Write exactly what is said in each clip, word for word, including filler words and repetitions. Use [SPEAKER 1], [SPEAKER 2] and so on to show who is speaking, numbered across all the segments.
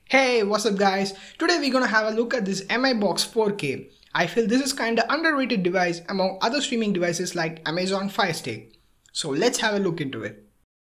[SPEAKER 1] Hey, what's up guys? Today we're gonna have a look at this M I Box four K. I feel this is kinda underrated device among other streaming devices like Amazon Fire Stick. So let's have a look into it.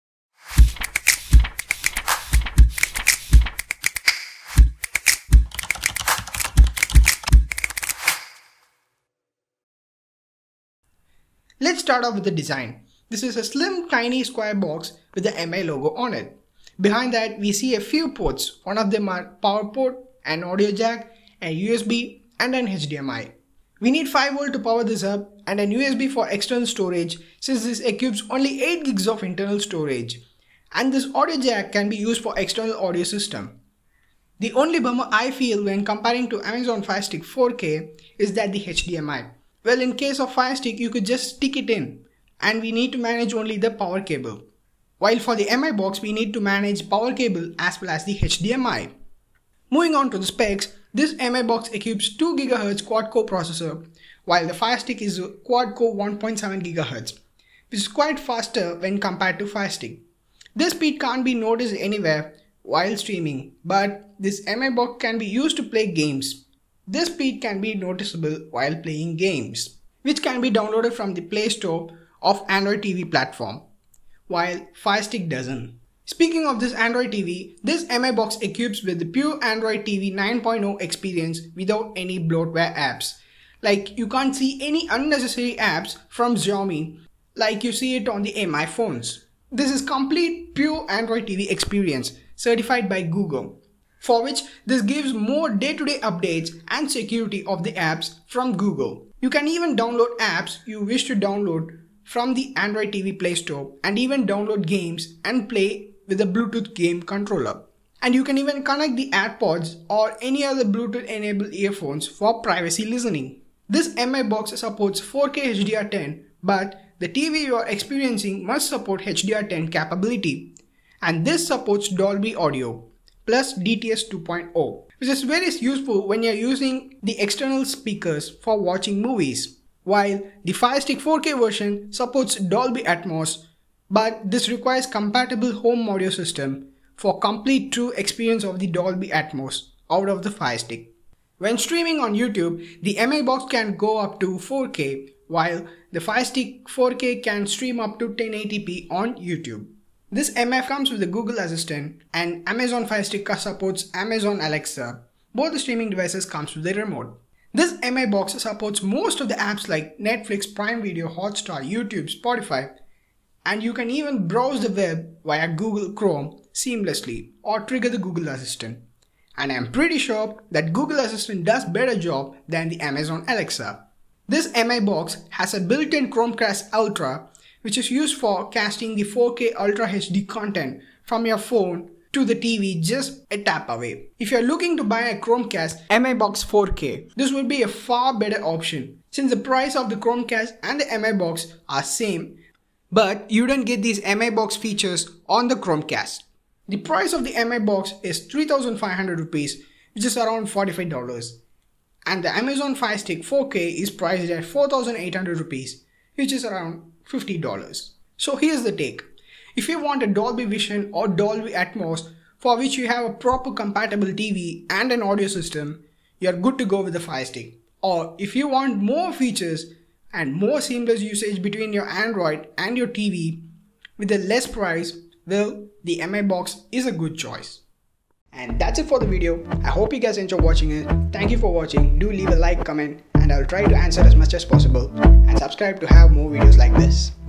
[SPEAKER 1] Let's start off with the design. This is a slim tiny square box with the M I logo on it. Behind that we see a few ports. One of them are power port, an audio jack, a U S B and an H D M I. We need five volt to power this up and an U S B for external storage since this equips only eight gigs of internal storage. And this audio jack can be used for external audio system. The only bummer I feel when comparing to Amazon Fire Stick four K is that the H D M I. Well, in case of Fire Stick you could just stick it in and we need to manage only the power cable. While for the M I Box we need to manage power cable as well as the H D M I. Moving on to the specs, this M I Box equips two gigahertz quad-core processor while the Fire Stick is a quad-core one point seven gigahertz, which is quite faster when compared to Fire Stick. This speed can't be noticed anywhere while streaming, but this M I Box can be used to play games. This speed can be noticeable while playing games, which can be downloaded from the Play Store of Android T V platform, while Fire Stick doesn't. Speaking of this Android T V, this M I Box equips with the pure Android T V nine point oh experience without any bloatware apps. Like you can't see any unnecessary apps from Xiaomi like you see it on the M I phones. This is complete pure Android T V experience certified by Google, for which this gives more day-to-day updates and security of the apps from Google. You can even download apps you wish to download from the Android T V Play Store and even download games and play with a Bluetooth game controller. And you can even connect the AirPods or any other Bluetooth enabled earphones for privacy listening. This M I Box supports four K H D R ten, but the T V you are experiencing must support H D R ten capability. And this supports Dolby Audio plus D T S two point oh, which is very useful when you are using the external speakers for watching movies. While the Fire Stick four K version supports Dolby Atmos, but this requires compatible home audio system for complete true experience of the Dolby Atmos out of the Fire Stick. When streaming on YouTube, the M I Box can go up to four K, while the Fire Stick four K can stream up to ten eighty p on YouTube. This M I comes with the Google Assistant and Amazon Fire Stick supports Amazon Alexa. Both the streaming devices comes with a remote. This M I Box supports most of the apps like Netflix, Prime Video, Hotstar, YouTube, Spotify, and you can even browse the web via Google Chrome seamlessly or trigger the Google Assistant. And I'm pretty sure that Google Assistant does better job than the Amazon Alexa. This M I Box has a built-in Chromecast Ultra, which is used for casting the four K Ultra H D content from your phone to the T V just a tap away. If you're looking to buy a Chromecast M I Box four K, this would be a far better option since the price of the Chromecast and the M I Box are same, but you don't get these M I Box features on the Chromecast. The price of the M I Box is three thousand five hundred rupees, which is around forty-five dollars. And the Amazon Fire Stick four K is priced at four thousand eight hundred rupees, which is around fifty dollars. So here's the take. If you want a Dolby Vision or Dolby Atmos for which you have a proper compatible T V and an audio system, you're good to go with the Fire Stick. Or if you want more features and more seamless usage between your Android and your T V with a less price, well, the M I Box is a good choice. And that's it for the video. I hope you guys enjoyed watching it. Thank you for watching. Do leave a like, comment, and I'll try to answer as much as possible. And subscribe to have more videos like this.